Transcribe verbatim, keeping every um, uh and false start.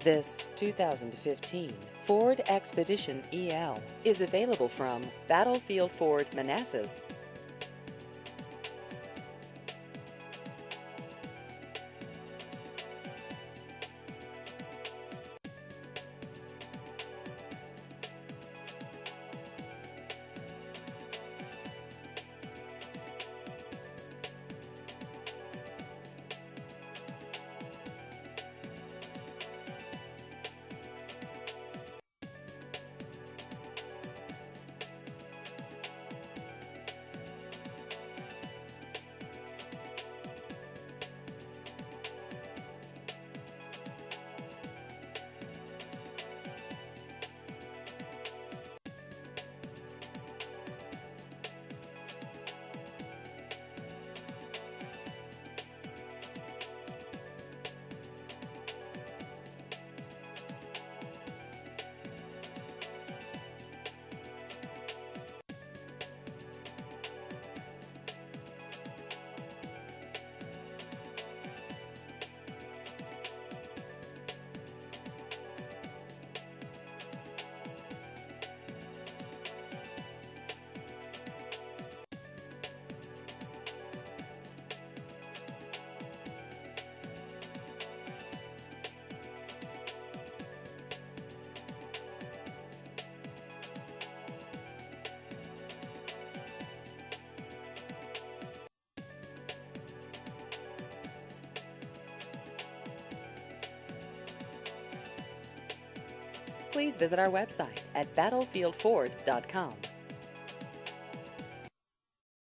This two thousand fifteen Ford Expedition E L is available from Battlefield Ford Manassas. Please visit our website at battlefield ford dot com.